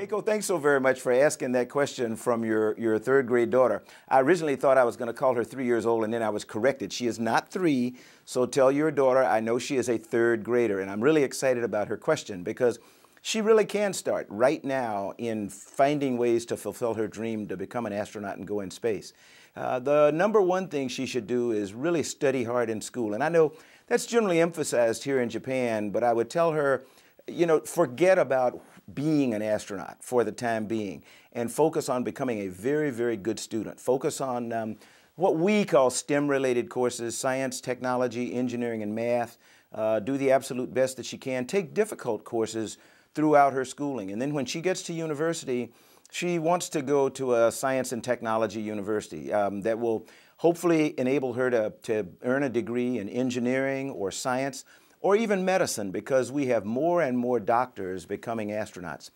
Keiko, thanks so very much for asking that question from your third grade daughter. I originally thought I was going to call her 3 years old, and then I was corrected. She is not 3, so tell your daughter I know she is a third grader, and I'm really excited about her question because she really can start right now in finding ways to fulfill her dream to become an astronaut and go in space. The number one thing she should do is really study hard in school, and I know that's generally emphasized here in Japan, but I would tell her, you know, forget about being an astronaut for the time being and focus on becoming a very, very good student. Focus on what we call STEM-related courses, science, technology, engineering, and math. Do the absolute best that she can. Take difficult courses throughout her schooling. And then when she gets to university, she wants to go to a science and technology university that will hopefully enable her to earn a degree in engineering or science, or even medicine, because we have more and more doctors becoming astronauts.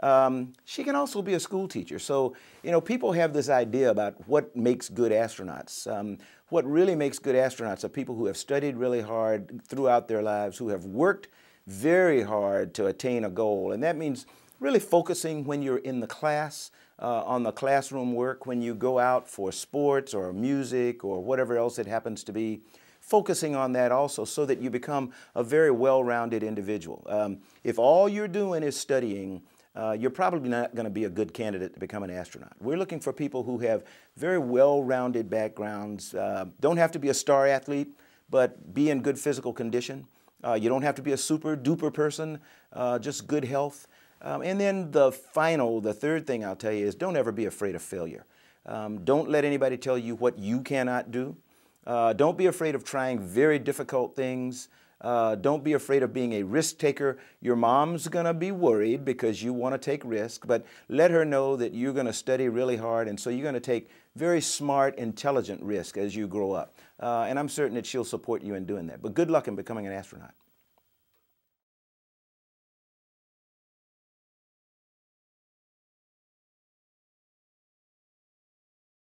She can also be a school teacher. So, you know, people have this idea about what makes good astronauts. What really makes good astronauts are people who have studied really hard throughout their lives, who have worked very hard to attain a goal. And that means really focusing when you're in the class, on the classroom work, when you go out for sports or music or whatever else it happens to be. Focusing on that also so that you become a very well-rounded individual. If all you're doing is studying, you're probably not going to be a good candidate to become an astronaut. We're looking for people who have very well-rounded backgrounds, don't have to be a star athlete, but be in good physical condition. You don't have to be a super-duper person, just good health. And then the third thing I'll tell you is don't ever be afraid of failure. Don't let anybody tell you what you cannot do. Don't be afraid of trying very difficult things. Don't be afraid of being a risk taker. Your mom's going to be worried because you want to take risk, but let her know that you're going to study really hard, and so you're going to take very smart, intelligent risk as you grow up. And I'm certain that she'll support you in doing that. But good luck in becoming an astronaut.